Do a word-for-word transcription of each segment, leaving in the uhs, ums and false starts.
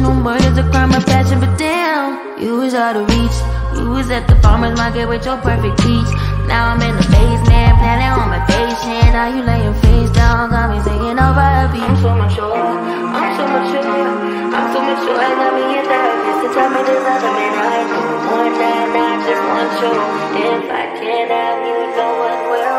no murder's a crime of passion, but damn, you was out of reach. You was at the farmer's market with your perfect peach. Now I'm in the basement, planning on my patient. Now you laying face down, got me singing over a beat. I'm so mature, I'm so mature, I'm so mature. I got me a therapist to tell me there's other men I know. One night, not just one show. If I can't have you, no one will.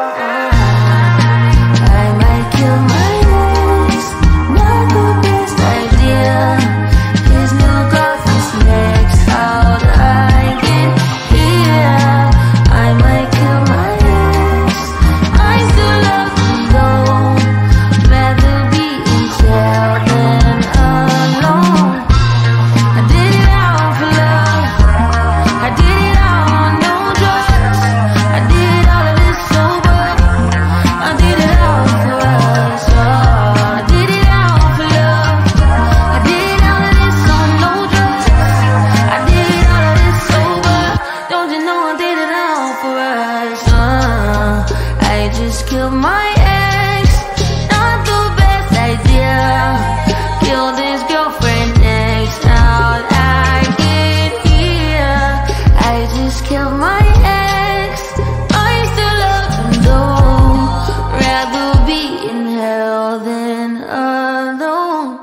I might kill my ex, not the best idea. His new girlfriend's next, how'd I get here? I might kill my ex, I still love him though. Rather be in jail than alone. I did it all for love, I did it all on no drugs. I did all of this sober, I did it all for us. Oh, I did it all for love, I did all of this on no drugs. I did all of this sober, don't you know I did it all for us. uh, I just killed my ex, not the best idea. Killed his girlfriend next, how'd I get here? I just killed my ex, I still love him though. Rather be in hell than alone.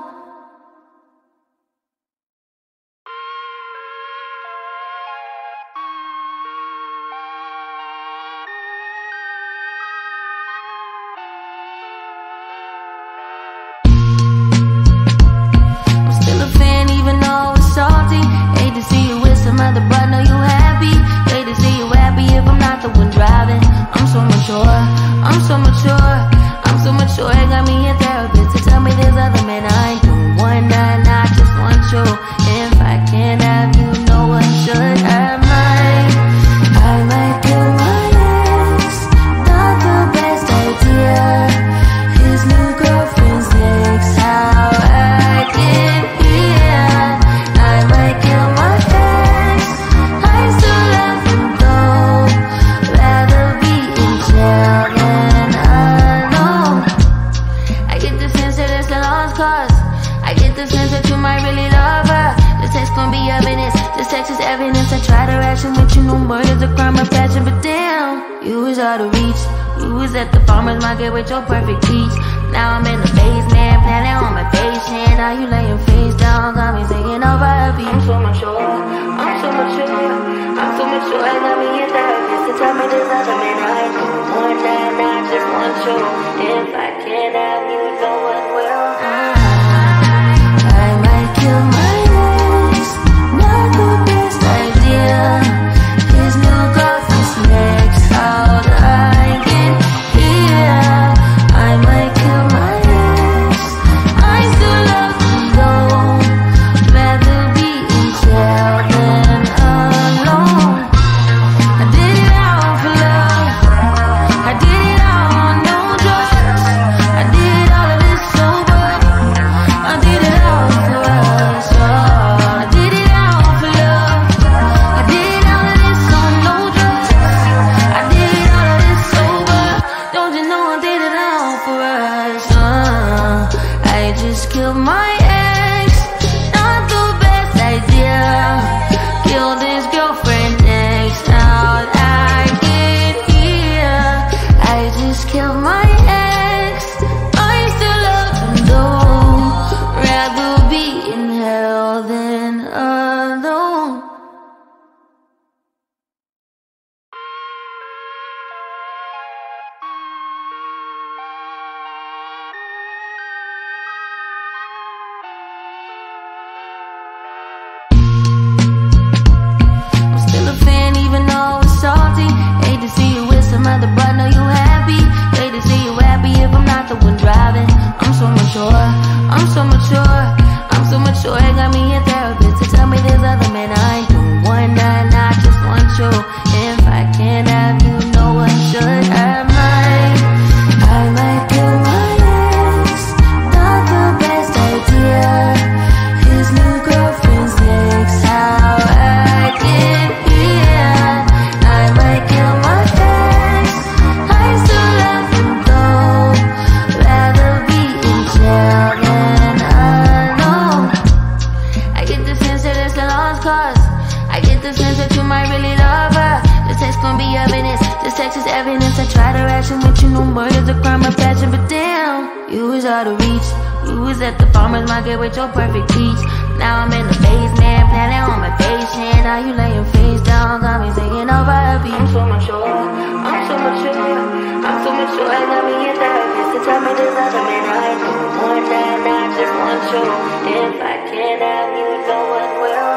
I'm still a fan even though it's salty. Hate to see you with some other, but know you happy. Hate to see you happy if I'm not the one driving. I'm so mature, I'm so mature, I'm so mature. It got me a therapist to tell me there's other men I do. One night, not just one show. If I can't have you, no one should. I might, I might kill my ex, not the best idea. His new girlfriend's next, how I get here. I might kill my ex, I still love him though. Rather be in jail than alone. I get the sense that it's a lost cause. I get the sense that you might really love her. This text gon' be evidence, this text is evidence. I try to ration with you, no murder's a crime of passion, but damn, you was out of reach. You was at the farmer's market with your perfect peach. Now I'm in the basement, planning on my patient. Now you laying face down, got me singing over a beat. I'm so mature, I'm so mature, I'm so mature. I got me a therapist to tell me there's other men I know. One night, not just one show. If I can't have you, no one will. I might kill my ex, not the best idea. His new girlfriend's next, how'd I get here? I might kill my ex, I still love him though. Rather be in jail than alone. I did it all for love, I did it all on no drugs. I did all of reach. You was at the farmer's market with your perfect peach. Now I'm in the basement, planning on my patient. Now you laying face down, got me singing over a beat. I'm so mature, I'm so mature, I'm so mature. I got me a therapist to tell me there's other men I know. One night, I just want you. If I can't have you, no one will.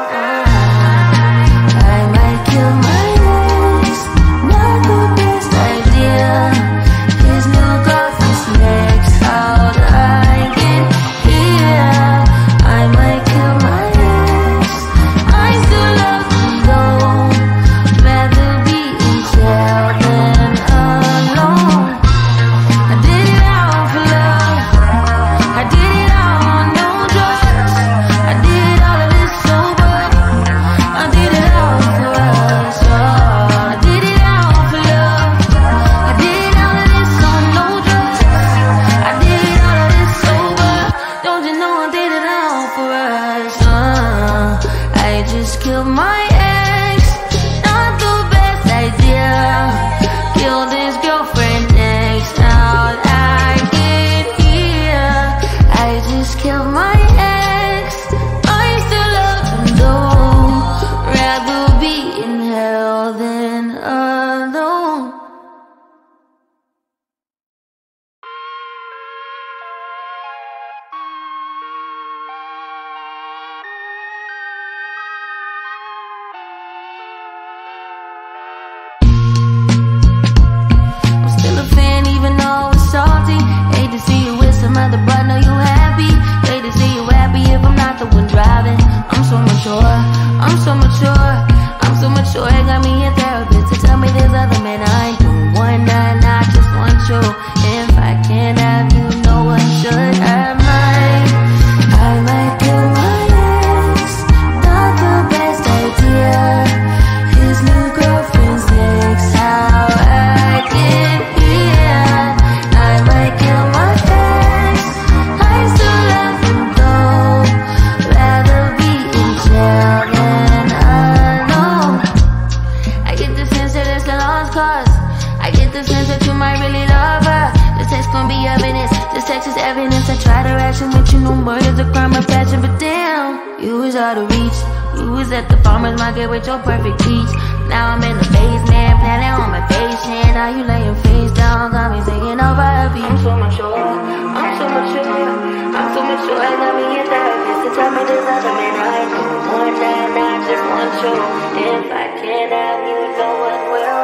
I might kill my ex, not the best idea. His new girlfriend's next out, I get here. I might kill my ex, I still love him though. Rather be in jail than alone. I did it all for love, I did it all on no drugs. I did all of this sober, I did it all for us. Oh, I did it all for love, I did all of this on no drugs. I did all of this sober, don't you know I did it all for us. uh, I just killed my ex, not the best idea. Killed his girlfriend next out, I get here. I just killed my ex, I still love him though. Rather be in hell than alone. I'm still a fan even though it's salty. Hate to see you with some other, but know you happy. Hate to see you happy if I'm not the one driving. I'm so mature, I'm so mature, I'm so mature. It got me a therapist to tell me there's other men I ain't doing. One night, I just want you. If I can't have you, no one should. I might, I might kill my ex, not the best idea. His new girlfriend's next, how I get here. I might kill my ex, I still love him though. Rather be in jail than alone. I get the sense that it's a lost cause. I get the sense that you might really love her. This text gon' be evidence, this text is evidence. I try to ration with you, no murder's a crime of passion. But damn, you was out of reach. You was at the farmer's market with your perfect peach. Now I'm in the basement, planning on my patient. Now you laying face down, got me singing over a beat. I'm so mature, I'm so mature, I'm so mature. I got me a therapist to tell me there's other men I know. One night, I just want you. If I can't have you, no one will.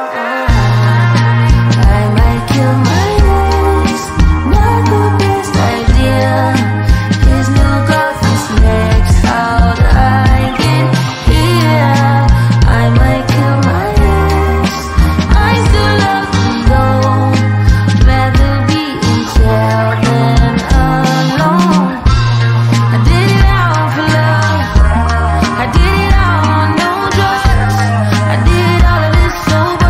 I might kill my ex, not the best idea. His new girlfriend's next out, I get here. I might kill my ex, I still love him though. Rather be in jail than alone. I did it all for love, I did it all on no drugs. I did all of this sober,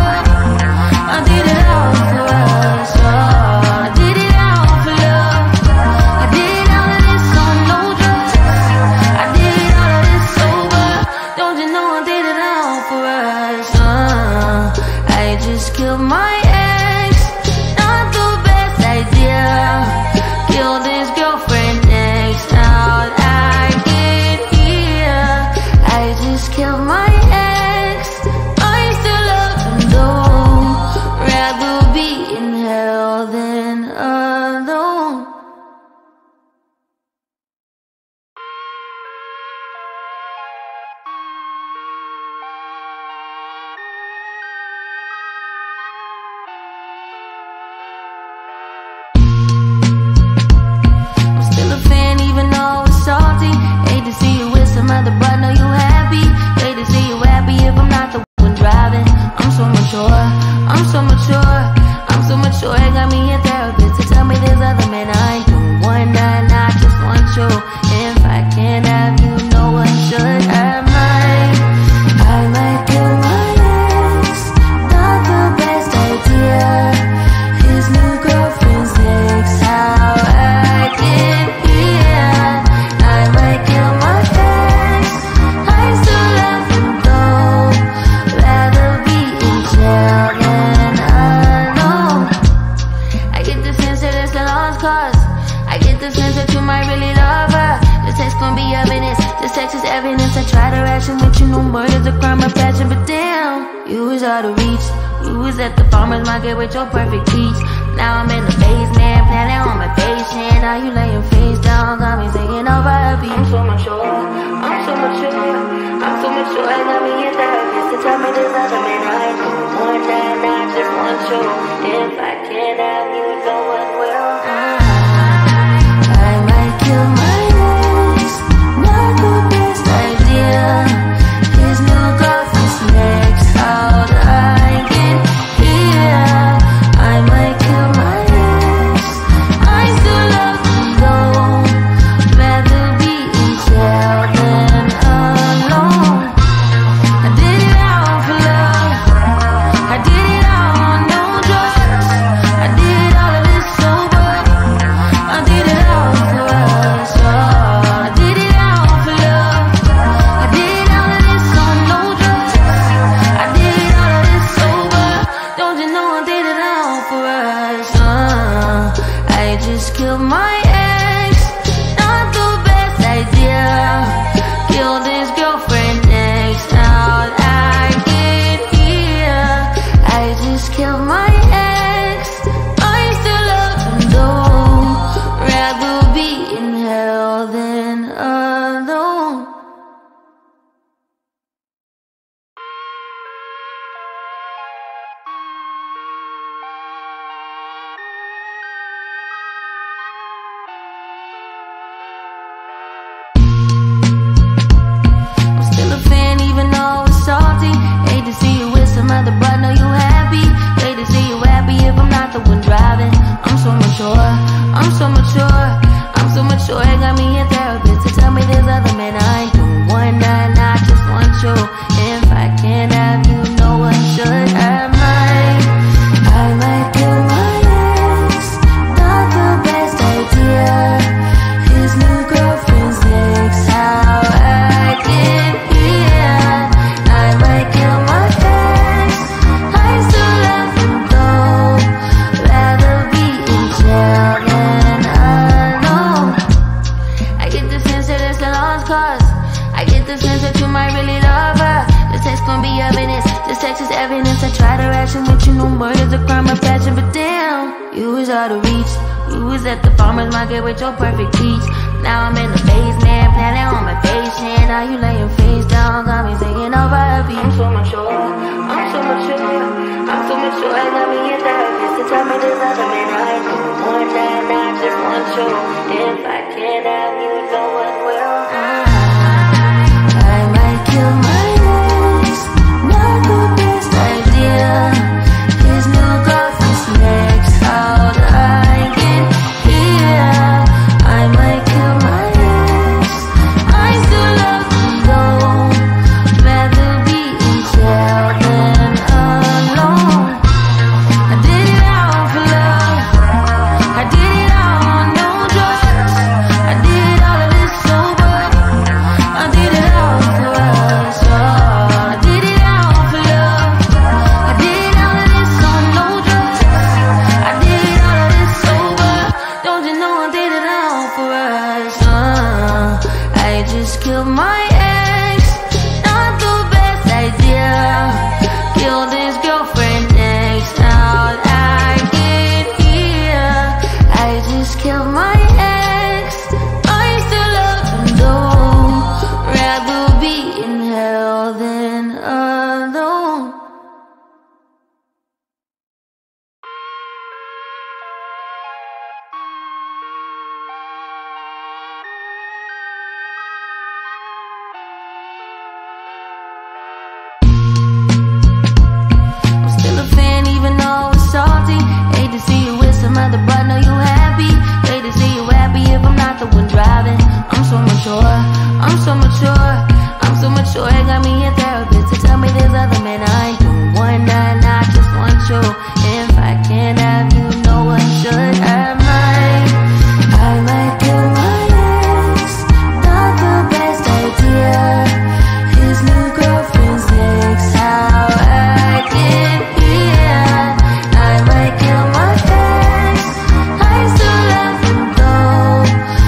sense that you might really love her. This text gon' be evidence, this text is evidence. I try to ration with you, no murder's a crime of passion. But damn, you was out of reach. You was at the farmer's market with your perfect peach. Now I'm in the basement, planning on my patient. Now you laying face down, got me singing over a beat. I'm so mature, I'm so mature, I'm so mature. I got me a therapist to tell me there's other men I don't want that, not just want you. If I can't have you, no one will. I might kill my ex, not the best idea. His new girlfriend's next out, I get here. I might kill my ex, I still love him though. Rather be in jail than alone. I did it all for love, I did it all on no drugs. I did all of this sober, I did it all for us. Oh, I did it all for love, I did all of this on no drugs. I did all of this sober, don't you know I did it all for us. uh, I just killed my ex, not the best idea. Killed his girlfriend next out, I get here. I just killed my ex, I still love him though. Rather be in hell than alone. I'm still a fan even though it's salty. Hate to see you with some other, but know you happy. Hate to see you happy if I'm not the one driving. I'm so mature, I'm so mature, I'm so mature. I got me a therapist to tell me there's other men I don't want that, not just want you. If I can't have you, no one should. I might, I might kill my ex, not the best idea. His new girlfriend's next, how I get here. I might kill my ex, I still love him though. Rather be in jail than alone. I get the sense that it's a lost cause. I get the sense that you might really love her. This text gon' be evidence, this text is evidence. I try to ration with you, no murder's a crime of passion. But damn, you was out of reach. You was at the farmer's market with your perfect peach. Now I'm in the basement, planning on my patient. Now you laying face down, got me singing over a beat. I'm so mature, I'm so mature, I'm so mature. I got me a therapist to tell me there's other men I don't want that, not just want you. If I can't have you, no one will. I might kill my ex, not the best idea. His new girlfriend's next out, I get here. I might kill my ex, I still love him though. Rather be in jail than alone. I did it all for love, I did it all on no drugs. I did all of this sober, I did it all for us. Oh, I did it all for love, I did all of this on no drugs. I did all of this sober, don't you know I did it all for us. uh, I just killed my ex, not the best idea. Killed his girlfriend next out, I get here. I just killed my ex, I still love him though. Rather be in hell than alone. I'm still a fan even though it's salty. Hate to see you with some other, but know you happy. Hate to see you happy if I'm not the one driving. I'm so mature, I'm so mature, I'm so mature. I got me a therapist to tell me there's other men I don't want that, not just want you. If I can't have you, no one should. I might, I might kill my ex, not the best idea. His new girlfriend's next, how I get here. I might kill my ex, I still love him though.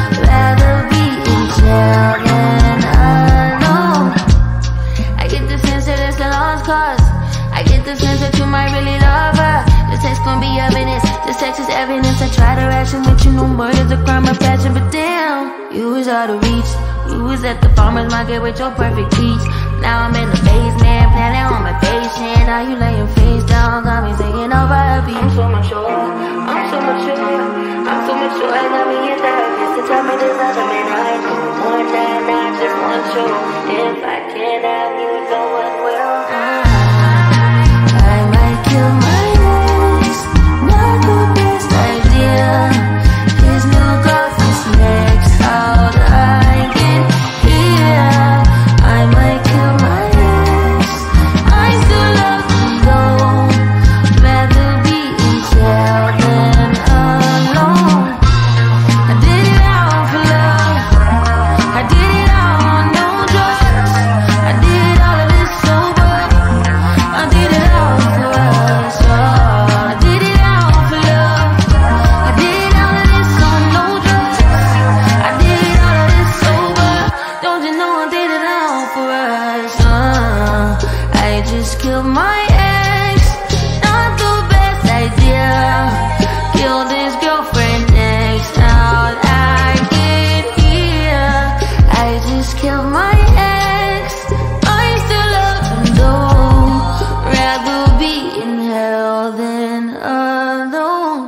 you was out of reach. You was at the farmer's market with your perfect peach. Now I'm in the basement, planning on my patient. Now you laying face down, got me taking over a beat. I'm so mature, I'm so mature, I'm so mature. I got me a therapist to tell me there's other men I know. One night, not just one show. If I can't have you, no one will. I might kill my ex, not the best idea. His new girlfriend's next out, I get here. I might kill my ex, I still love him though. Rather be in jail than alone. I did it all for love, I did it all on no drugs. I did all of this sober, I did it all for us. Oh, I did it all for love, I did all of this on no drugs. I did all of this sober, don't you know I did it all for us. uh, I just killed my ex, not the best idea. Killed his girlfriend next out, I get here. I just killed my ex, I still love him though. Rather be in hell than alone.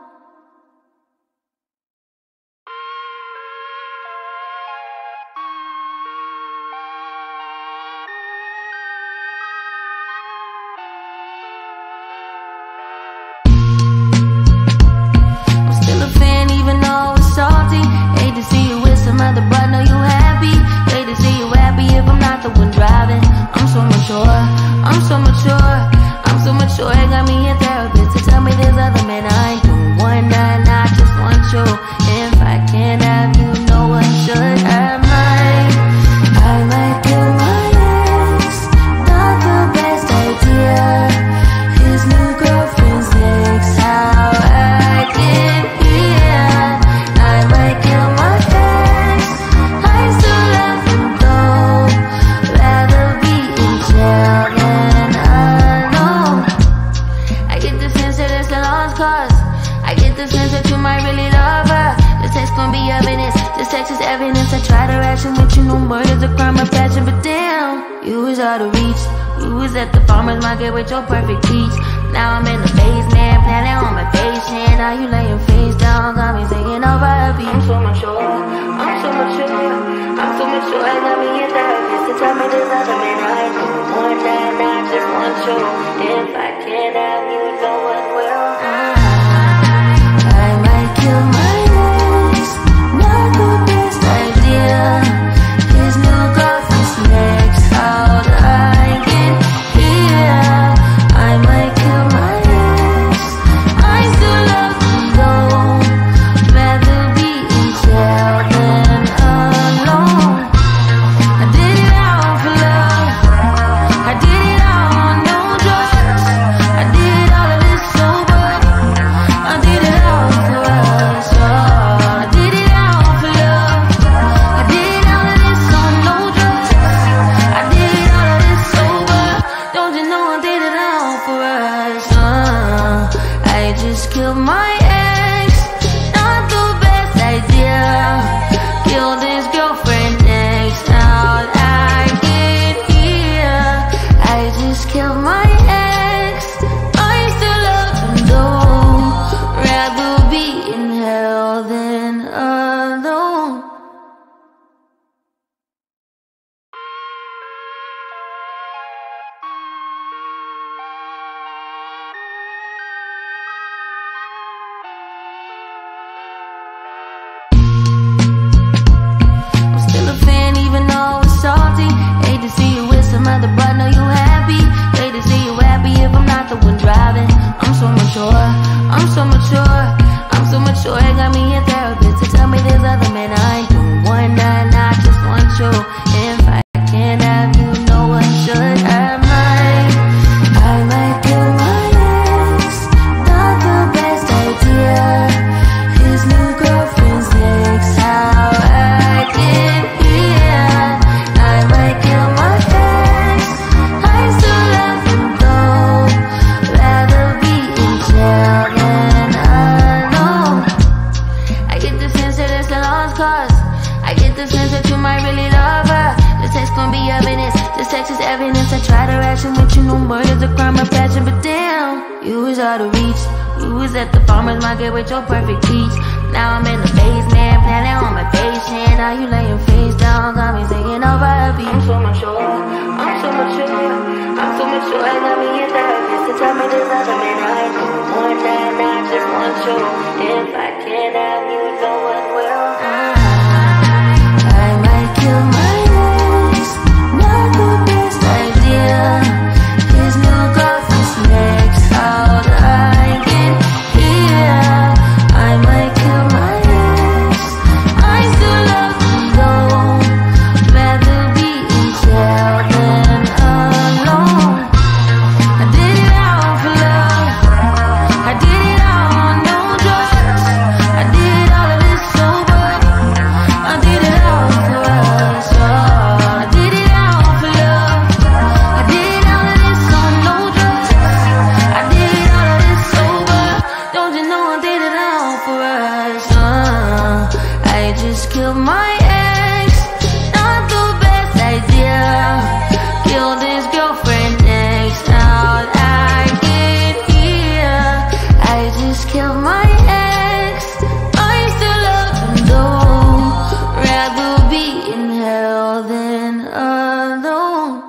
I'm still a fan even though it's salty. Hate to see you with some other, but know you happy. Hate to see you happy if I'm not the one driving. I'm so mature, I'm so mature, I'm so mature. It got me a therapist to tell me there's other men I ain't doing one night, not just one show. If I can't have you, no one should. I might, I might kill my ex, not the best idea. His new girlfriend's next, how I get here. I might kill my ex, I still love him though. Rather be in jail than alone. I get the sense that it's a lost cause. I get the sense that you might really love her. This text gon' be evidence, this text is evidence. I try to ration with you, no murder's a crime of passion. But damn, you was out of reach. You was at the farmer's market with your perfect peach. Now I'm in the basement, planning on my patient. Now you laying face down, got me taking over a beat. I'm so mature, I'm so mature, I'm so mature. I got me a therapist to tell me there's other men I know. One night, not just one show. If I can't have you, no one will. I might kill my ex, not the best idea. His new girlfriend's next out, I get here. I might kill my ex, I still love him though. Rather be in jail than alone. I did it all for love, I did it all on no drugs. I did all of this so I get the sense that you might really love her. This text gon' be evidence, this text is evidence. I try to ration with you, no murder's a crime of passion. But damn, you was out of reach. You was at the farmer's market with your perfect peach. Now I'm in the basement, planning on my patient. Now you laying face down, got me singing over a beat. I'm so mature, I'm so mature, I'm so mature. I got me a therapist to tell me there's other men I know. More than I just want you. If I can't have you, no one will. I might kill my ex, not the best idea. His new girlfriend's next out, I get here. I might kill my ex, I still love him though. Rather be in jail than alone. I did it all for love, I did it all on no drugs. I did all of this sober, I did it all for us. Oh, I did it all for love, I did all of this on no drugs. I did all of this sober, don't you know I did it all for us. uh, I just killed my ex, not the best idea. Killed his girlfriend next out, I get here. I just killed my ex, I still love him though. Rather be in hell than alone.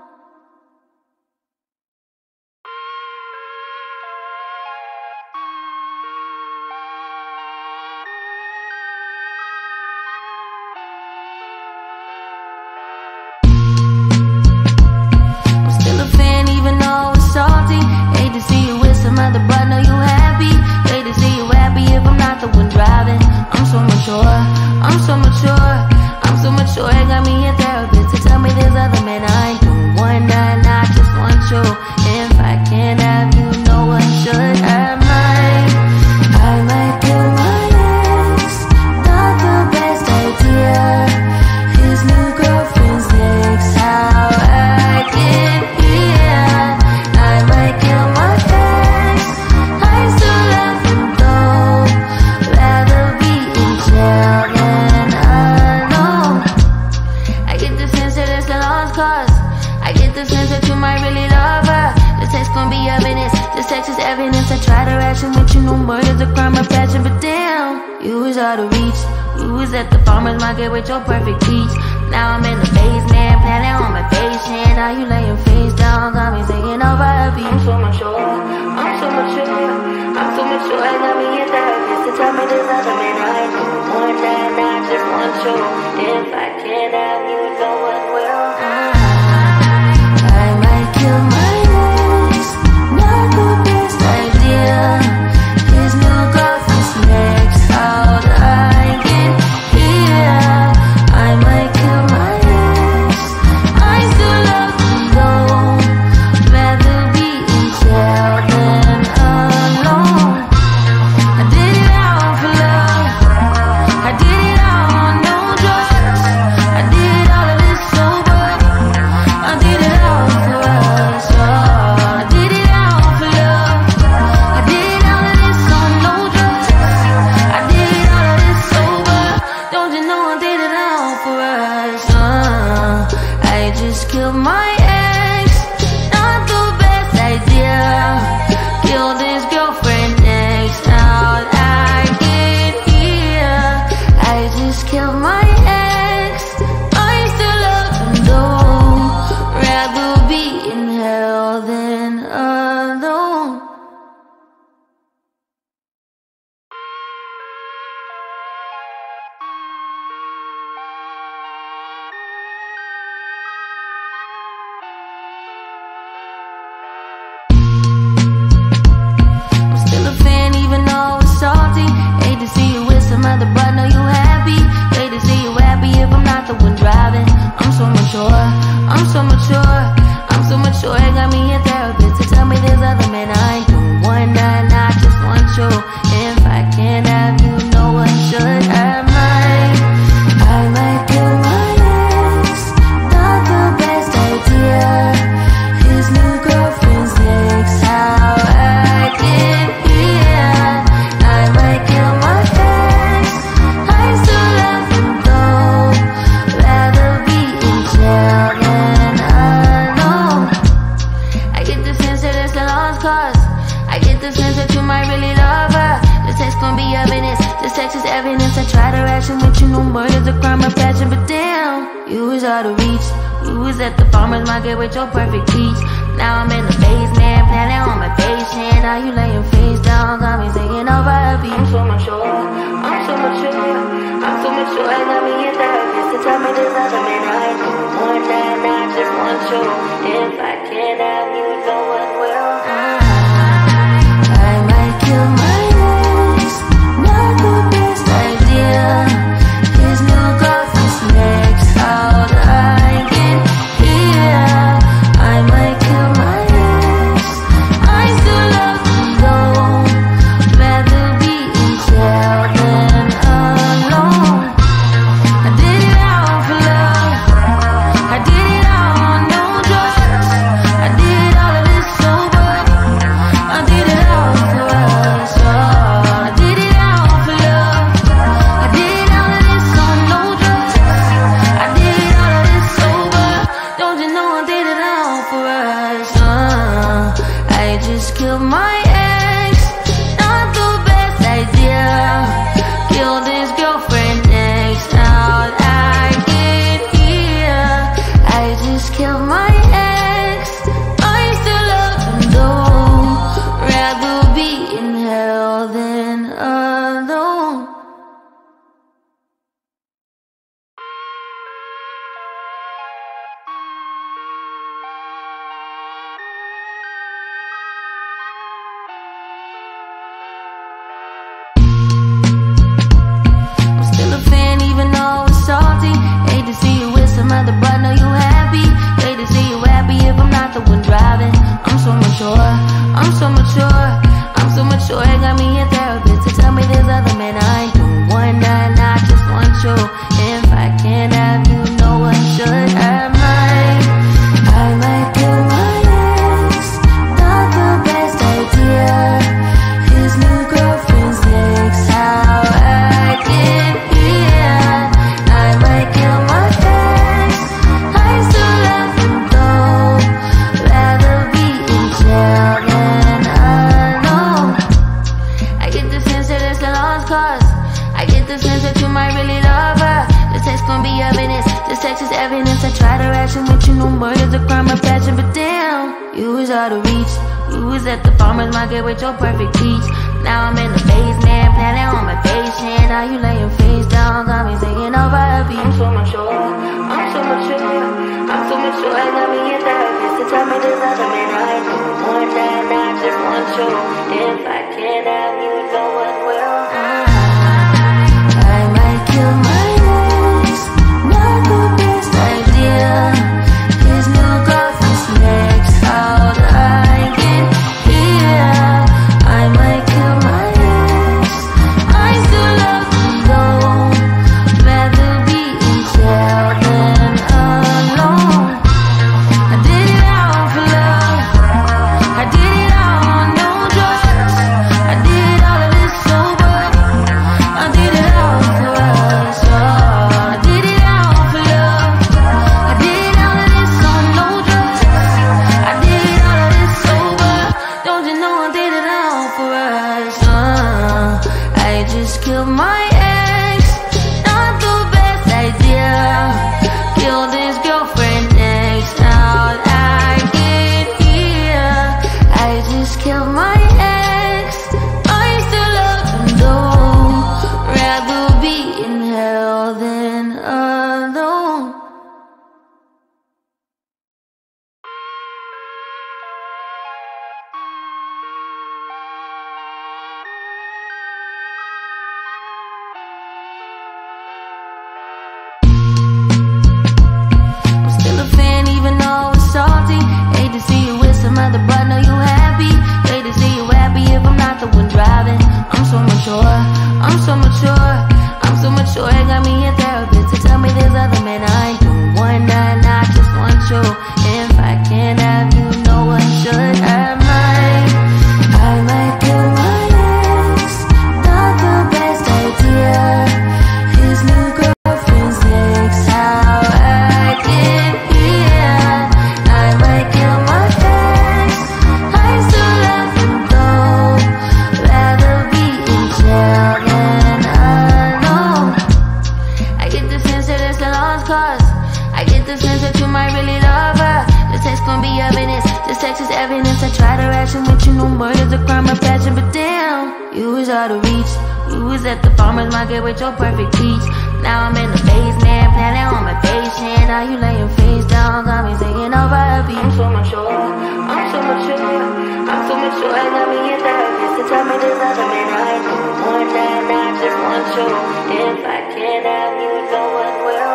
I'm still a fan even though it's salty. Hate to see you with some other, but know you happy. Hate to see you happy if I'm not the one driving. I'm so mature, I'm so mature, I'm so mature. I got me a therapist to tell me there's other men I don't want none. I just want you. If I can't have you, no one should. I might, I might kill my ex, not the best idea. His new girlfriend's next, how I get here. I might kill my ex, I still love him though. Rather be in jail than alone. I get the sense that it's a lost cause. I get the sense that you might really love her. This text gon' be evidence, this text is evidence. I try to ration with you, no murder's a crime of passion. But damn, you was out of reach. You was at the farmer's market with your perfect peach. Now I'm in the basement, planning on my patient. Now you laying face down, got me singing over a beat. I'm so mature, I'm so mature, I'm so mature. I got me a therapist to tell me there's other men I know. More than I just want you. If I can't have you, no one will. I might kill my ex, not the best idea. His new girlfriend's next out, I get here. I might kill my ex, I still love him though. Rather be in jail than alone. I did it all for love, I did it all on no drugs. I did all of this sober, I did it all for us. Oh, I did it all for love, I did all of this on no drugs. I did all of this sober, don't you know I did it all for us. uh, I just killed my ex, not the best idea. Killed his girlfriend next out, I get here. I just killed my ex, I still love him though. Rather be in hell than alone. I'm still a fan even though it's salty. Hate to see you with some other, but know you happy. Hate to see you happy crime of passion, but damn, you was out of reach. You was at the farmer's market with your perfect peach. Now I'm in the basement, planning on my patient. Now you laying face down, got me thinking over a beat. I'm so mature, I'm so mature, I'm so mature. I got me a therapist to tell me there's other men I know. One night, I just want you. If I can't have you, no one will. I might kill my ex, not the best idea. His new girlfriend's next out, I can hear. I might kill my ex, I still love him though. Rather be in jail than alone. I did it all for love, I did it all on no drugs. I did all of this sober, I did it all for us. Oh, I did it all for love, I did all of this on no drugs. I did all of this sober, don't you know I did it all for us. uh, I just killed my ex, not the best idea. Killed his girlfriend next out, I get here. I just killed my ex, I still love him though. Rather be in hell than alone. I'm still a fan even though it's salty. Hate to see you with some other, but know you happy. Hate to see you happy if I'm not the one driving. I'm so mature, I'm so mature, I'm so mature. It got me a therapist to tell me there's other men I do. One night, I just want you. If I can't have you, no one should. I might, I might kill my ex, not the best idea. His new girlfriend's next, how I get here. I might kill my ex, I still love him though. Rather be in jail than alone. I get the sense that it's a lost cause. I get the sense that you might really love her. This text gon' be evidence, this text is evidence. I try to ration with you, no murder's a crime of passion, but damn, you was out of reach. You was at the farmer's market with your perfect peach. Now I'm in the basement, planning on my patient. Now you laying face down, got me thinking over a beat. I'm so mature, I'm so mature, I'm so mature. I got me a therapist to tell me there's other men I know. One night, I just want you. If I can't have you, no one will. I might kill my ex, not the best idea. His new girlfriend's next out, I can hear. I might kill my ex, I still love him though. Rather be in jail than alone. I did it all for love, I did it all on no drugs. I did all of this sober, I did it all for us. Oh, I did it all for love, I did all of this on no drugs. I did all of this sober, don't you know I did it all for us. uh, I just killed my ex, not the best idea. Killed his girlfriend next out, I get here. I just killed my ex, I still love him though. Rather be in hell than alone. I'm still a fan even though it's salty. Hate to see you with some other, but know you happy. Hate to see you happy if I'm not the one driving. I'm so mature, I'm so mature, I'm so mature. It got me a therapist to tell me there's other men I do. One night, I just want you. If I can't have you, no one should. I might, I might kill my ex, not the best idea. His new girlfriend's next, how I get here. I might kill my ex, I still love him though. Rather be in jail than alone. cause I get the sense that you might really love her. This text gon' be evidence, this text is evidence. I try to ration with you, no murder's a crime of passion. But damn, you was out of reach. You was at the farmer's market with your perfect peach. Now I'm in the basement, planning on my patient. Now you laying face down, got me singing over a beat. I'm so mature, I'm so mature, I'm so mature. I got me in therapist to tell me there's other men I know. One night, not just one show. If I can't have you, no one will.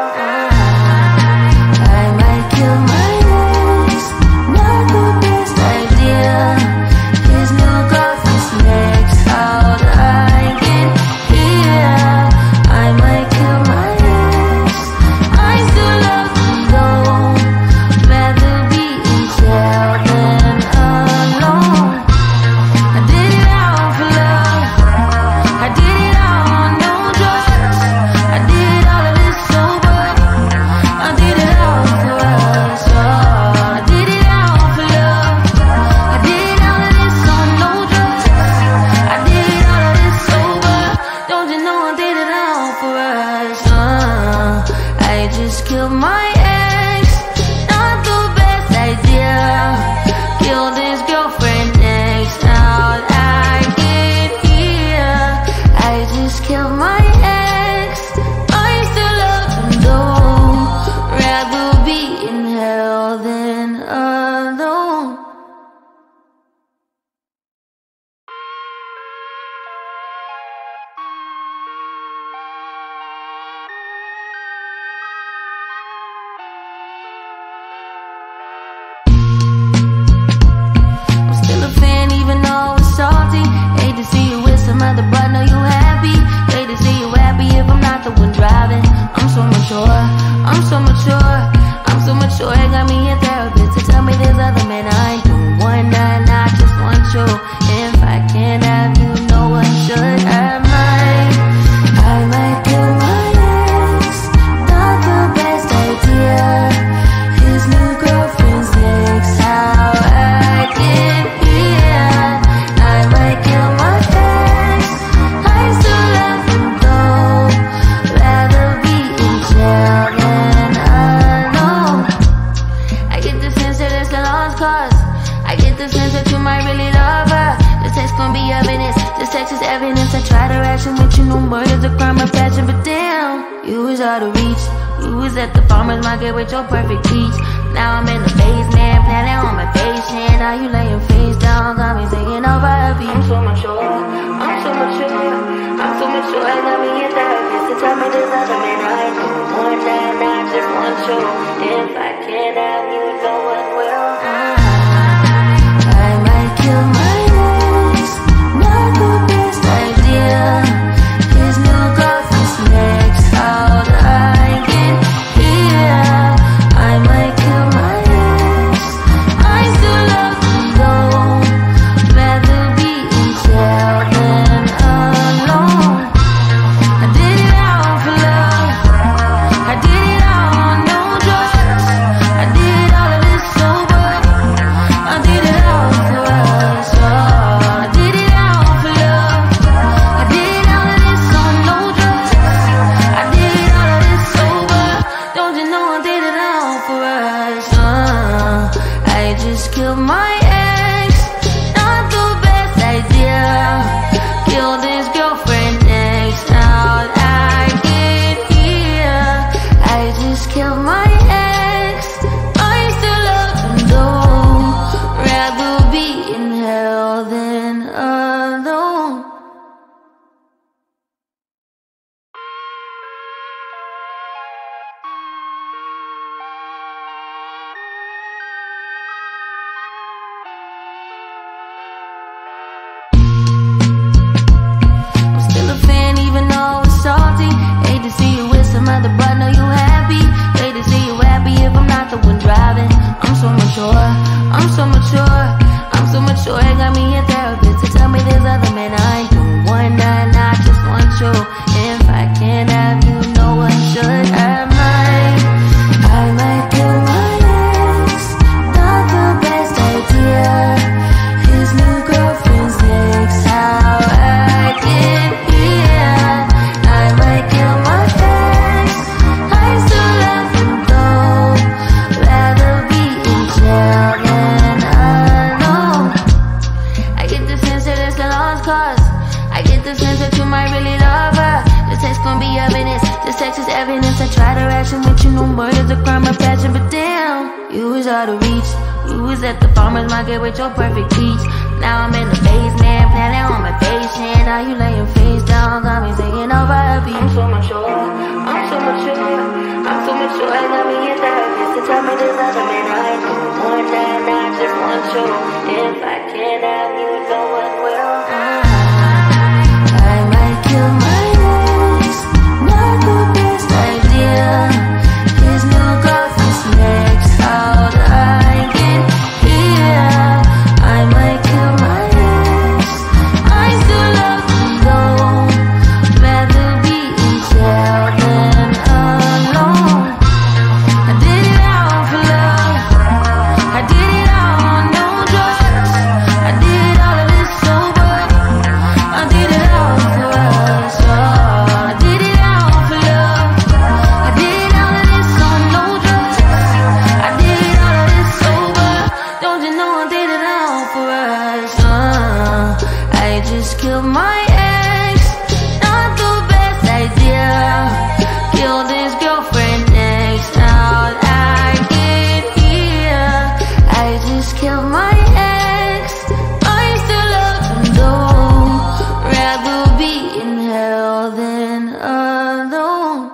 I might kill my ex, not the best idea. His new girlfriend's next out, I get here. I might kill my ex, I still love him though. Rather be in jail than alone. I did it all for love, I did it all on no drugs. I did all of this sober, I did it all for us. Oh, I did it all for love, I did all of this on no drugs. I did all of this sober, don't you know I did it all for us. uh, I just killed my ex, not the best idea. Killed his girlfriend next out, I get here. I just killed my ex, I still love him though. Rather be in hell than alone. I'm still a fan even though it's salty. Hate to see you with some other, but know you happy. Hate to see you happy if I'm not the one driving. I'm so mature, I'm so mature, I'm so mature. It got me a therapist to tell me there's other men I know. One night, not just one show. If I can't have you, no one should. I might, I might kill my ex, not the best idea. His new girlfriend's next, how I get here. I might kill my ex, I still love him though. Rather be in jail than alone. I get the sense that it's a lost cause. I get the sense that you might really love her. This text gon' be evidence, this text is evidence. I try to ration with you, no murder's a crime of passion. But damn, you was out of reach. You was at the farmer's market with your perfect peach. Now I'm in the basement, planning on my patient. Now you laying face down, got me singing over a beat. I'm so mature, I'm so mature, I'm so mature. I got me in therapist to tell me there's other men I know. One night, not just one show. If I can't have you, no one will. I might kill my ex, not the best idea. His new girlfriend's next out, I get here. I might kill my ex, I still love him though. Rather be in jail than alone. I did it all for love, I did it all on no drugs. I did all of this sober, I did it all for us. Oh, I did it all for love, I did all of this on no drugs. I did all of this sober, don't you know I did it all for us. uh, I just killed my ex, not the best idea. Killed his girlfriend next out, I get here. I just killed my ex, I still love him though. Rather be in hell than alone. I'm still a fan even though it's salty. Hate to see you with some other, but know you happy. Hate to see interaction with you, no murder's a crime of passion. But damn, you was out of reach. You was at the farmer's market with your perfect peach. Now I'm in the basement, planning on my patient. Now you laying face down, got me singing over a beat. I'm so mature, I'm so mature, I'm so mature. I got me a therapist to tell me there's other men I know. One night, not just one show. If I can't have you, no one will. I might kill my ex, not the best idea. His new girlfriend's next out. I get here. I might kill my ex. I still love him though. Rather be in jail than alone. I did it all for love. I did it all on no drugs. I did all of this sober. I did it all for us. Oh, I did it all for love. I did all of this on no drugs. I did all of this sober. Don't you know I did it all for us? Uh, I just killed my ex. Not the best idea. Killed his girlfriend next out. I get here. I just killed my ex. I still love him though. Rather be in hell than alone.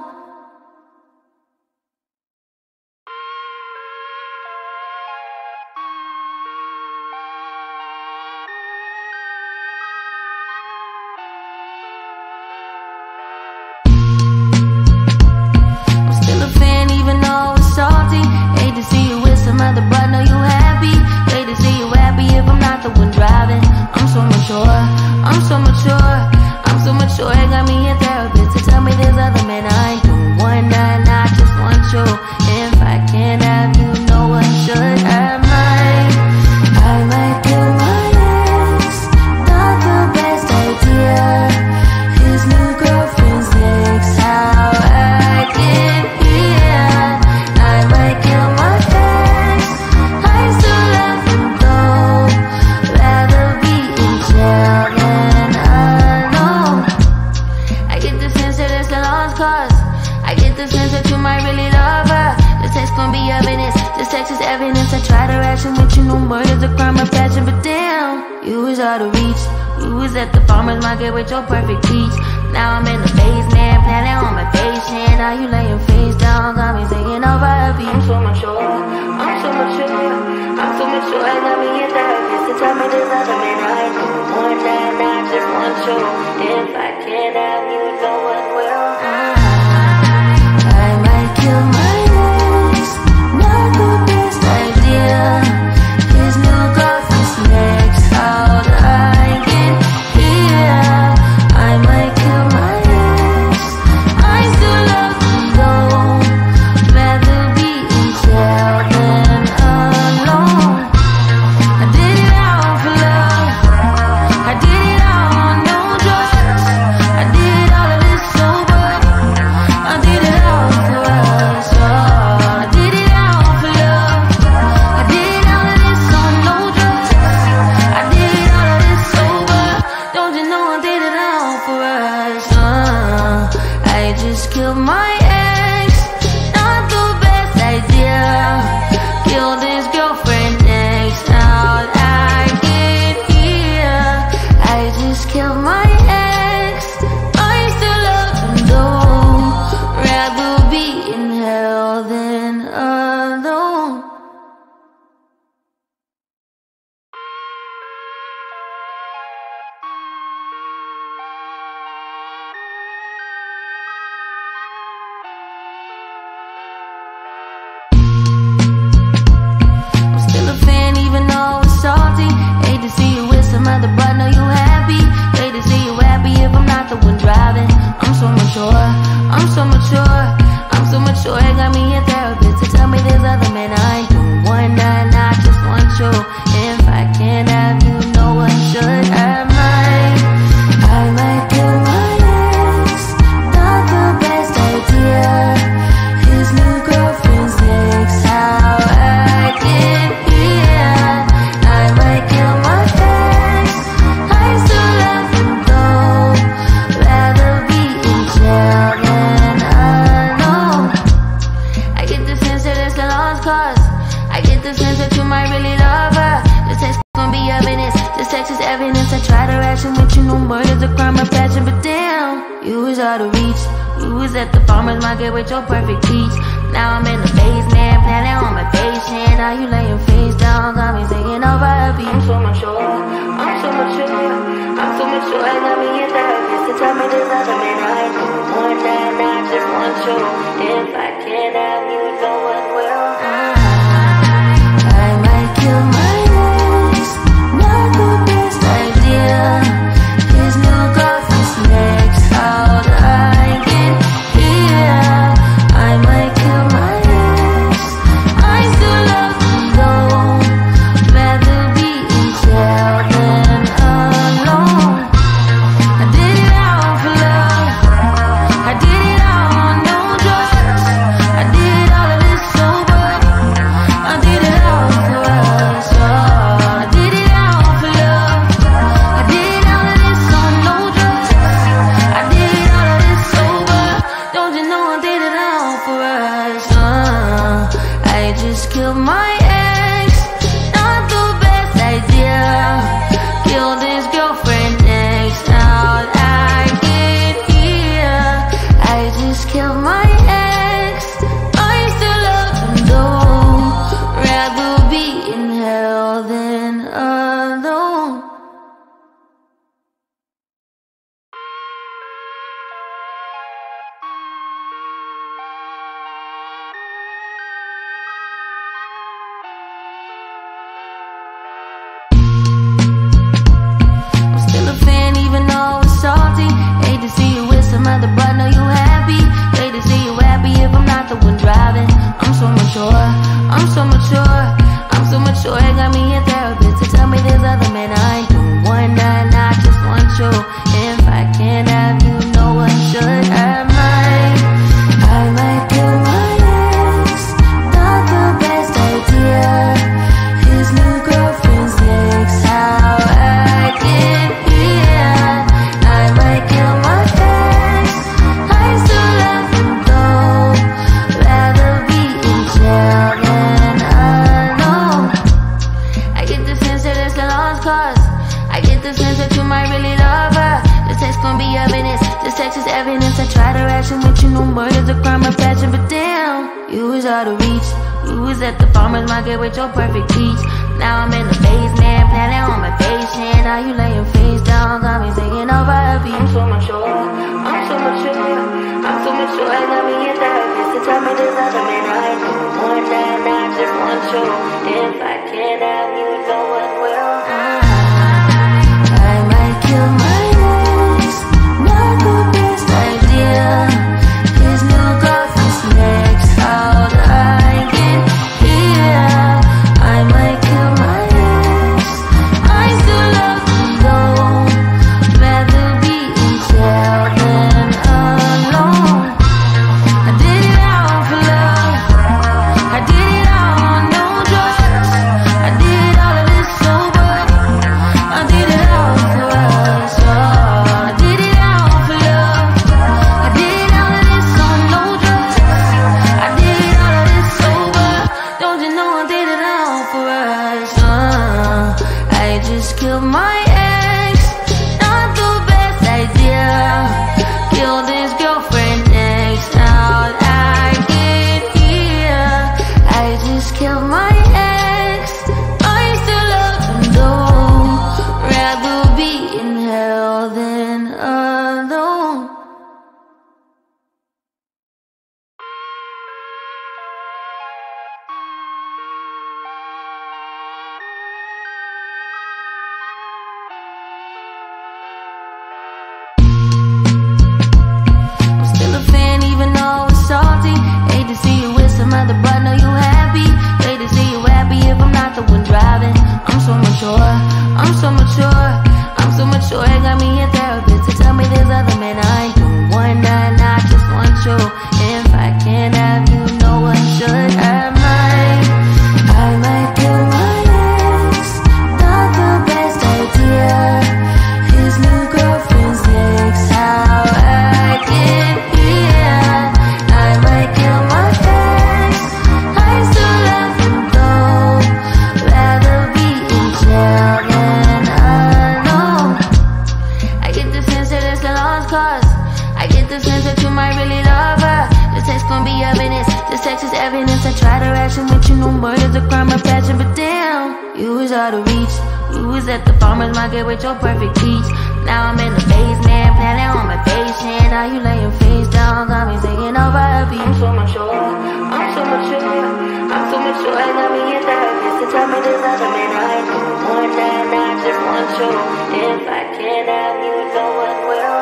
I'm still a fan even though it's salty. Hate to see you with some other, but know you happy. Hate to see you happy if I'm not the one driving. I'm so mature, I'm so mature, I'm so mature. It got me a therapist to tell me there's other men I do. One night, not just one show. If I can't have you, no one should. I might, I might kill my ex. Not the best idea. His new girlfriend's next. How I get here. I might kill my ex. I still love him though. Rather be in jail than alone. I get the sense that it's a lost cause. I get the sense that you might really love her. The text gon' be evidence. The sex is evidence. I try to ration with you, no murder's a crime of passion. But damn, you was out of reach. You was at the farmer's market with your perfect peach. Now I'm in the basement, planning on my patient. Now you laying face down, got me singing over a beat. I'm so mature, I'm so mature, I'm so mature. I got me a therapist to tell me there's other men I know. One night, not just one show. If I can't have you, no one will. I might kill my ex. Not the best idea. His new girlfriend's next out. I get here. I might kill my ex. I still love him though. Rather be in jail than alone. I did it all for love. I did it all on no drugs. I did all of this sober. I did it all for us. Oh, I did it all for love. I did all of this on no drugs. I did all of this sober. Don't you know I did it all for us? Uh, I just killed my ex. Not the best idea. Killed his girlfriend next out. I get here. I just killed my ex. I still love him though. Rather be in hell than alone. I'm still a fan even though it's salty. Hate to see you with some other, but know you happy. Hate to see you happy if I'm not the one driving. I'm so mature, I'm so mature, I'm so mature. It got me a therapist to tell me there's other men I do. One night, not just one show. If I can't have you, no one should. I might, I might kill my ex. Not the best idea. His new girlfriend's next. How I get here. I might kill my ex. I still love him though. Rather be in jail than I lost cause I get the sense that you might really love her. This text gon' be evidence, this text is evidence. I try to ration with you, no murder's a crime of passion. But damn, you was out of reach. You was at the farmer's market with your perfect peach. Now I'm in the basement, planning on my patient. Now you laying face down, got me singing over a beat. I'm so mature, I'm so mature, I'm so mature. I got me in therapist to tell me there's other men I don't want that, I just want you. If I can't have you, no one will. I might kill my ex, not the best idea. His new girlfriend's next out, I can hear. I might kill my ex, I still love him though. Rather be in jail than alone. I did it all for love, I did it all on no drugs. I did all of this sober, I did it all for us. Oh, I did it all for love, I did all of this on no drugs. I did all of this sober, don't you know I did it all for us. uh, I just killed my ex, not the best idea. Killed his girlfriend next out, I get here. I just killed my ex, I still love him though. Rather be in hell than alone. I'm still a fan even though it's salty. Hate to see you with some other, but know you happy. Hate to see you happy if I'm not the one driving. I'm so mature, I'm so mature, I'm so mature. It got me a therapist to tell me there's other men I don't want that, I just want you. If I can't have you, no one should. I might, I might kill my ex, not the best idea. His new girlfriend's next, how I get here. I might kill my ex, I still love him though. Rather be in jail than alone. I get the sense that it's a lost cause. I get the sense that you might really love her. This text gon' be evidence, this text is evidence. I try to ration with you, no murder's a crime of passion. But damn, you was out of reach. You was at the farmer's market with your perfect peach. Now I'm in the basement, planning on my patient. Now you laying face down, got me singing over a beat. I'm so mature, I'm so mature, I'm so mature. I got me in therapist to tell me there's other men I don't want that, I just want you. If I can't have you, no one will. I might kill my ex, not the best idea. His new girlfriend's next out, I can hear. I might kill my ex, I still love him though. Rather be in jail than alone. I did it all for love, I did it all on no drugs. I did all of this so This text is evidence. I try to ration with you, no murder's a crime of passion, but damn, you was out of reach. You was at the farmer's market with your perfect peach. Now I'm in the basement, planning on my patient. Now you laying face down, got me thinking over a beat. I'm so mature, I'm so mature, I'm so mature. I got me a therapist to tell me there's other men I know. One night, not just one show. If I can't have you, no one will.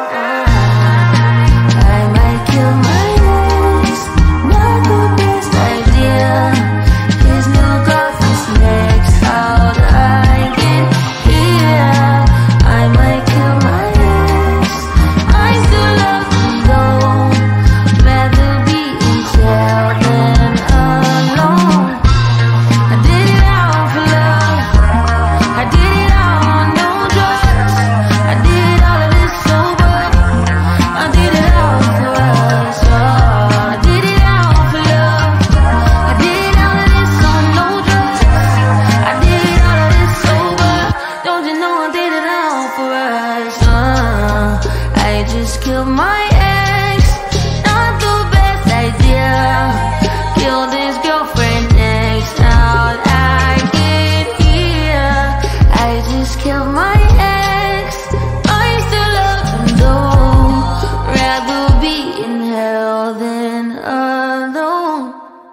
I might kill my ex, not the best idea. His new girlfriend's next out, I get here. I might kill my ex, I still love him though. Rather be in jail than alone. I did it all for love, I did it all on no drugs. I did all of this sober, I did it all for us. Oh, I did it all for love, I did all of this on no drugs. I did all of this sober, don't you know I did it all for us. uh, I just killed my ex, not the best idea. Killed his girlfriend next out, I get here. I just killed my ex, I still love him though. Rather be in hell than alone.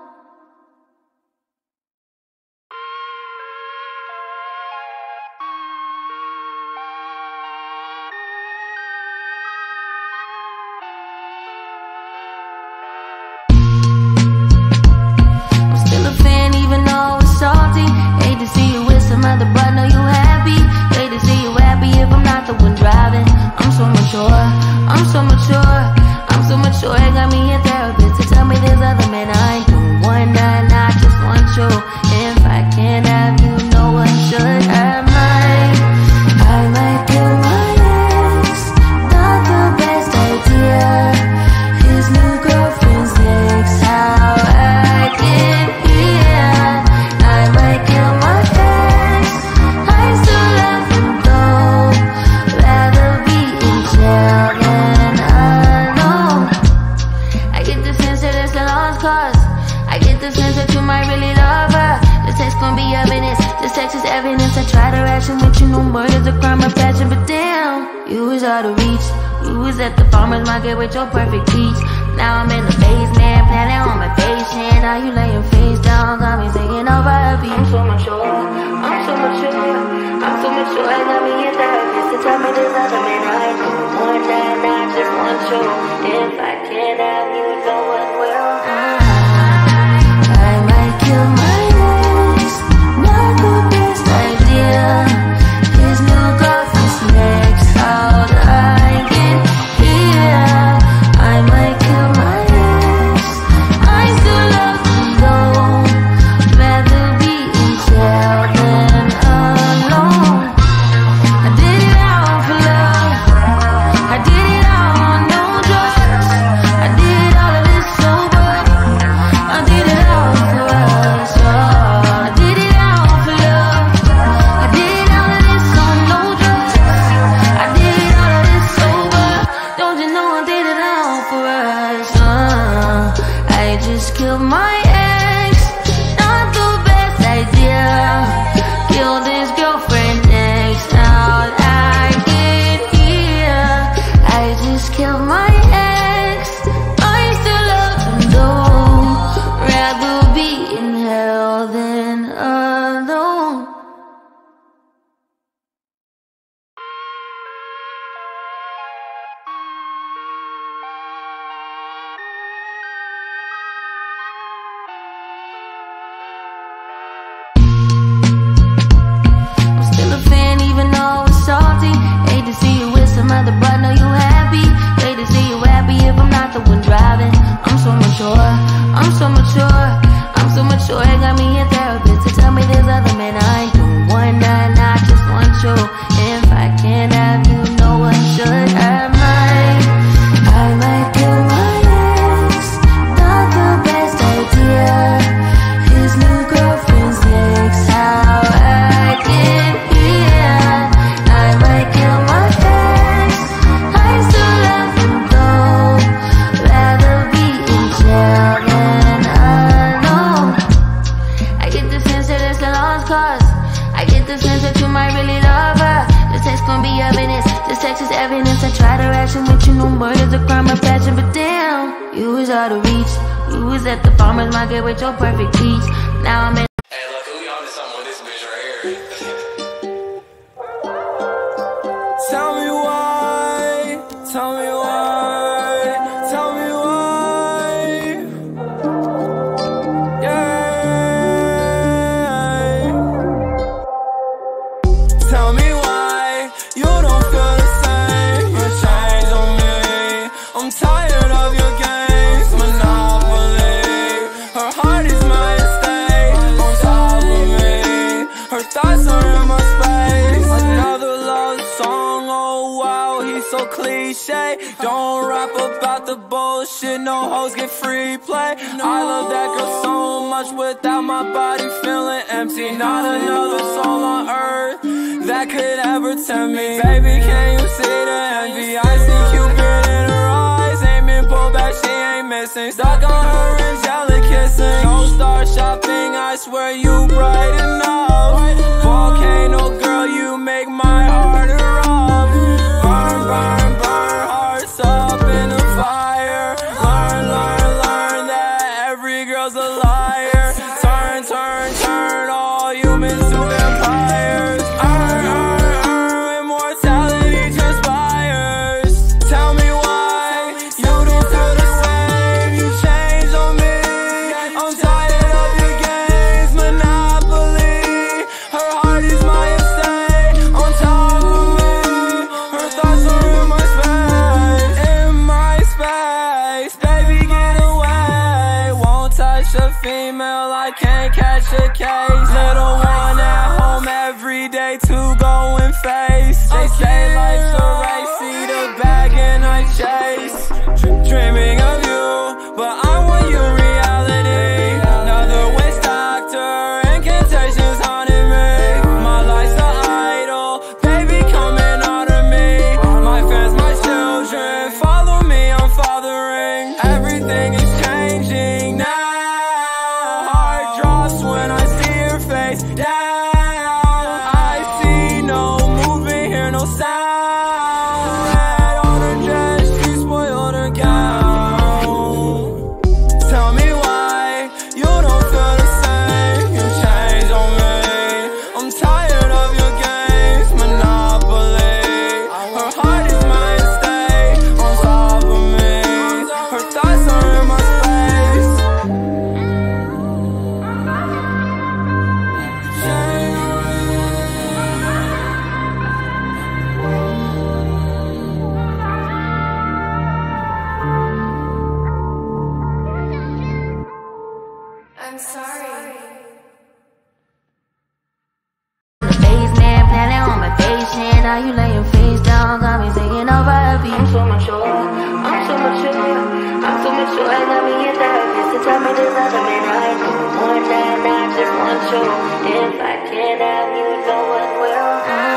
I'm still a fan even though it's salty. Hate to see you with some other, but know you happy. Hate to see you happy if I'm not the one driving. I'm so mature, I'm so mature, I'm so mature. I got me a therapist to tell me there's other men I do. One night, not just one show. If I can't have you, no one should. I might, I might kill my ex, not the best idea. His new girlfriend's next, how I get here. I might kill my ex, I still love him though. Rather be in jail than alone. I get the sense that it's a lost cause. I get the sense that you might really love her. This text gon' be evidence, this text is evidence. I try to ration with you, no murder's a crime of passion, but damn, you was out of reach. You was at the farmer's market with your perfect peach. Now I'm in the basement, planning on my patient. Now you laying face down, got me thinking over a beat. I'm so mature, I'm so mature, I'm so mature. I got me a therapist to tell me there's other men I know. One night, not just one show. If I can't have you, no one will. I might kill my ex, not the best idea. His new girlfriend's next out, I get here. I might kill my ex, I still love him though. Rather be in jail than alone. I did it all for love, I did it all on no drugs. I did all of this sober, I did it all for us. Oh, I did it all for love, I did all of this on no drugs. I did all of this sober, don't you know I did it all for us. uh, I just killed my ex, not the best idea. Killed his girlfriend next out, I get here. I just killed my ex, I still love him though. Rather be in hell than alone. I'm still a fan even though it's salty. Hate to see you with some other, but know you happy. Hate to see you happy if I'm not the one driving. I'm so mature, I'm so mature, I'm so mature. I got me a therapist to tell me there's other men I do. One night, not just one show. If I can't have you, no one should. I might, I might kill my ex, not the best idea. His new girlfriend's next, how I get here. I might kill my ex, I still love him though. Rather be in jail than I promise might get with your perfect peach. Now I'm in. Hey, look, we on to something with this bitch right here. Tell me why, tell me why, tell me why, yeah. Tell me why you don't feel the same. You change on me. I'm tired of your games, monopoly. Her heart is my estate, on top of me. Her thoughts are in my space. Another love song, oh wow, he's so cliche. Don't rap about the bullshit, no hoes get free play. I love that girl so much without my body feeling empty. Not another soul on earth that could ever tempt me. Baby, can you see the envy? I see Cupid in her eyes, ain't been pulled back, she ain't missing. Stuck on her angelic kissing. Don't start shopping, I swear you brighten up. Volcano girl, you make my heart erupt. Burn, burn, burn, hearts up in the fire. Learn, learn, learn that every girl's a liar. Turn, turn, turn all humans to vampires. Earn, earn, earn, immortality transpires. Tell me why you don't feel the same. You change on me. I'm tired of your games, monopoly. Her heart is my estate, on top of me. Her thoughts are in my space, in my space. Baby, get away. Won't touch a female, I can't catch a case. Little one at home every day to go and face. They say life's a race, see the bag and I chase. Dreaming of you, but I want your reality. Another waste doctor, incantations haunting me. My life's an idol, baby, coming out of me. My fans, my children, follow me, I'm fathering. Everything is changing now. Heart drops when I see your face down. I see no movement, hear no sound. Red on her dress, she spoiled her gown. Tell me why you don't feel the same. You change on me. I'm tired of your games, monopoly. Her heart is my estate, on top of me. Her thoughts are in my space. Change on me. I'm sorry. Baseman, planning on my patient. Now you lay your face down, got me thinking over heavy. I'm so mature, I'm so mature, I'm so mature. I got me in therapist to tell me there's other men right. One night, not just one show. If I can't have you, no one will.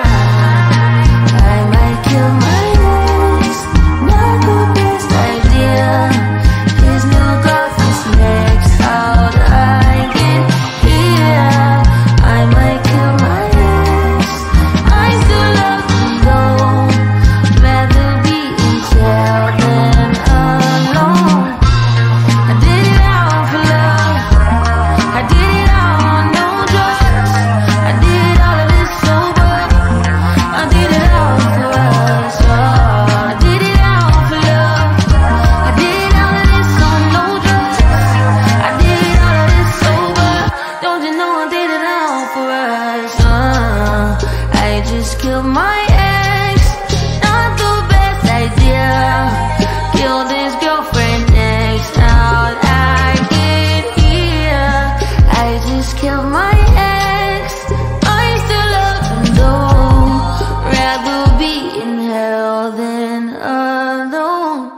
I might kill my ex, not the best idea. His new girlfriend's next, how'd I get here? I might kill my ex, I still love him though. Rather be in jail than alone. I did it all for love, I did it all on no drugs. I did all of this sober, I did it all for us. Oh, I did it all for love, I did all of this on no drugs. I did all of this sober, don't you know I did it all for us. uh, I just killed my ex, not the best idea. Killed his girlfriend next, how'd I get here? I just killed my ex, I still love him though. Rather be in hell than alone.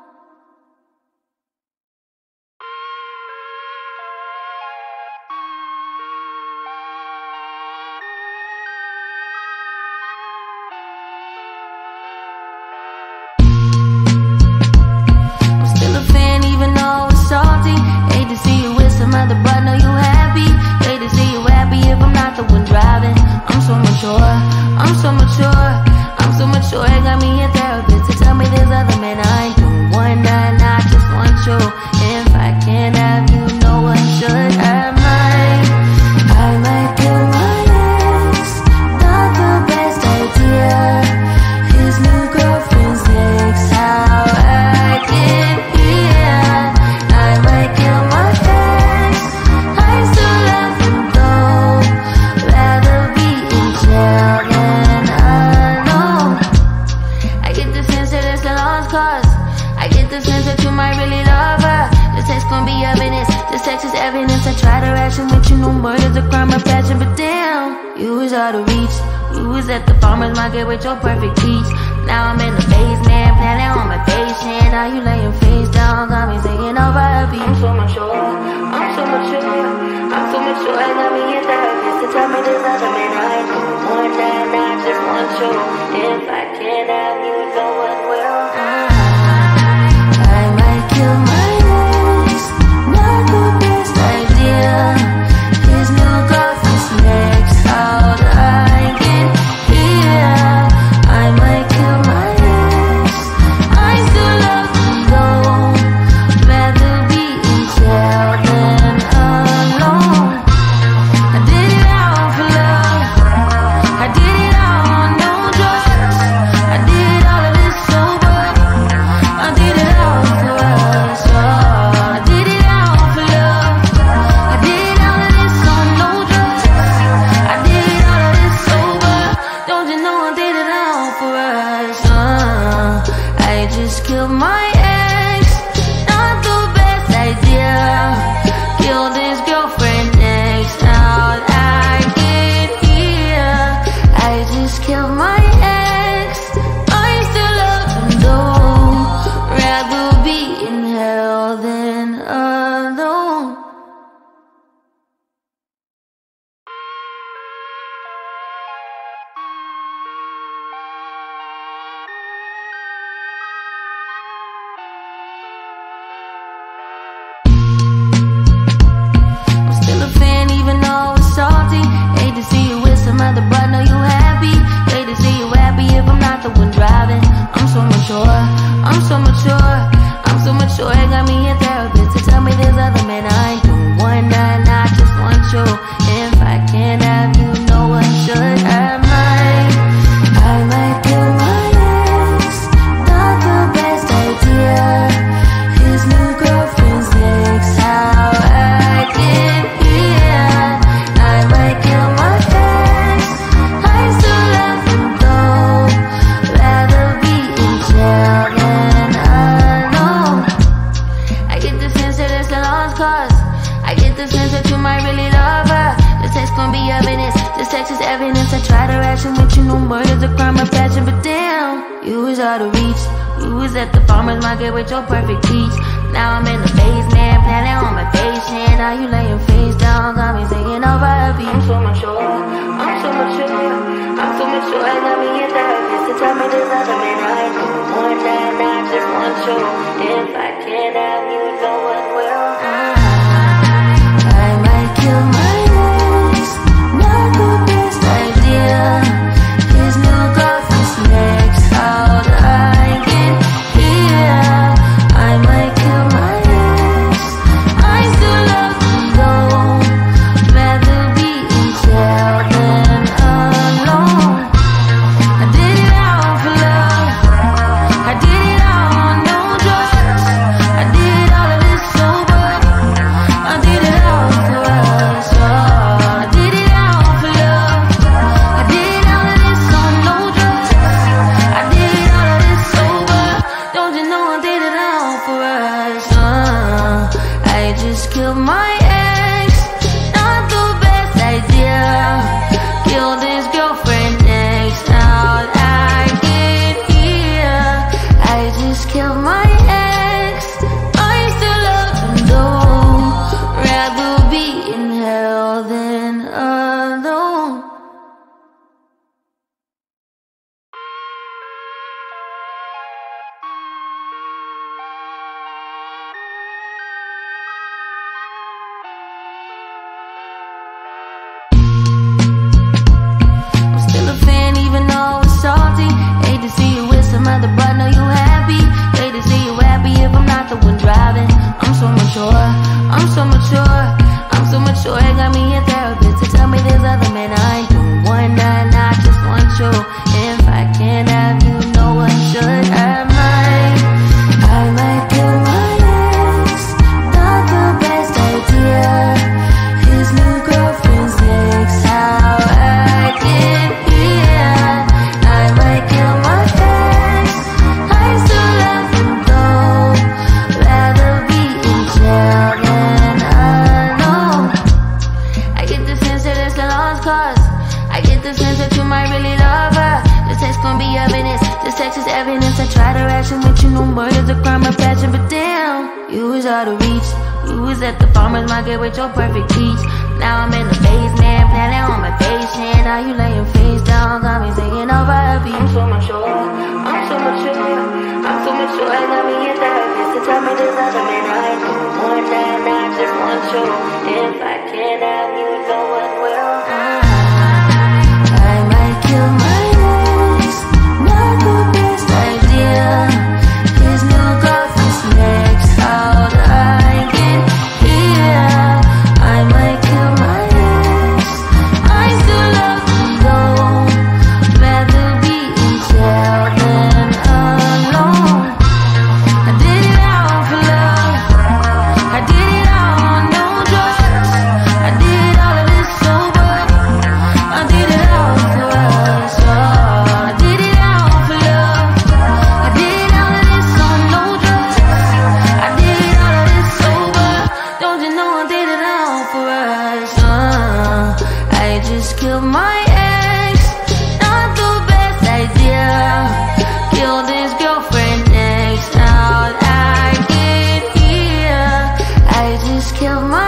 I'm still a fan even though it's salty. Hate to see you with some other, but know you happy. Hate to see you evidence. I try to ration with you, no murder's a crime of passion. But damn, you was out of reach. You was at the farmer's market with your perfect peach. Now I'm in the basement, planning on my patient. Now you laying face down, got me singing over a beat. I'm so mature, I'm so mature, I'm so mature. I got me a therapist to tell me there's other men I know. One night, I just want you. If I can't have you, no one will. I might kill my ex, not the best idea. His new girlfriend's next out, I get here. I might kill my ex, I still love him though. Rather be in jail than alone. I did it all for love, I did it all on no drugs. I did all of this sober, I did it all for us. Oh, I did it all for love, I did all of this on no drugs. I did all of this sober, don't you know I did it all for us. uh, I just killed my ex, not the best idea. Killed his girlfriend next out, I get here. I just killed my ex, I still love him though. Rather be in hell than alone. I'm still a fan even though it's salty. Hate to see you with some other, but know you happy. Hate to see you happy if I'm not the one driving. I'm so mature, I'm so mature, I'm so mature. It got me a therapist to tell me there's other men I ain't doing. One night, I just want you. If I can't have you, no one should. I might, I might kill my ex, not the best idea. His new girlfriend's next, how I get here. I might kill my ex, I still love him though. Rather be in jail than alone. I get the sense that it's a lost cause. I get the sense that you might really love her. This text gon' be evidence, this text is evidence. I try to ration with you, no murder's a crime of passion. But damn, you was out of reach. You was at the farmer's market with your perfect peach. Now I'm in the basement, planning on my patient. Now you laying face down, got me singing over a beat. I'm so mature, I'm so mature, I'm so mature. I got me a therapist to tell me there's other men I know. One night, I just want you. If I can't have you, no one will. I might kill my ex, not the best idea. His new girlfriend's next out, I get here. I might kill my ex, I still love him though. Rather be in jail than alone. I did it all for love, I did it all on no drugs. I did all of this sober, I did it all for us. Oh, I did it all for love, I did all of this on no drugs. I did all of this sober, don't you know I did it all for us. uh, I just killed my ex, not the best idea. Killed his girlfriend next out, I get here. I just killed my ex, I still love him though. Rather be in hell than alone. I'm still a fan even though it's salty. Hate to see you with some other, but know you happy. Hate to see you happy if I'm not the one driving. I'm so mature, I'm so mature, I'm so mature. It got me a therapist to tell me there's other men I ain't doing. One night, I just want you. If I can't have you, no one should. I might, I might kill my ex, not the best idea. His new girlfriend's next, how I get here. I might kill my ex, I still love him though. Rather be in jail than alone. was a crime of passion, but damn, you was out of reach. You was at the farmer's market with your perfect peach. Now I'm in the basement, planning on my patient. Now you laying face down, got me singing over a beat. I'm so mature, I'm so mature, I'm so mature. I got me in therapist to tell me there's other men I know. One night, not just one show. If I can't have you, no one will. I might kill my ex, not the best idea. His new girlfriend's next out, I can hear. I might kill my ex, I still love him though. Rather be in jail than alone. I did it all for love, I did it all on no drugs. I did all of this sober, I did it all for us. Oh, I did it all for love, I did all of this on no drugs. I did all of this sober, don't you know I did it all for us. uh, I just killed my ex, not the best idea. Killed his girlfriend next out, I get here. I just killed my